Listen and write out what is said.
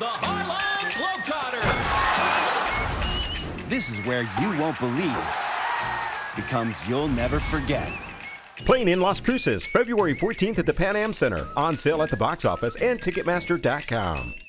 The Harlem Globetrotters. This is where you won't believe becomes you'll never forget. Playing in Las Cruces, February 14th at the Pan Am Center. On sale at the box office and Ticketmaster.com.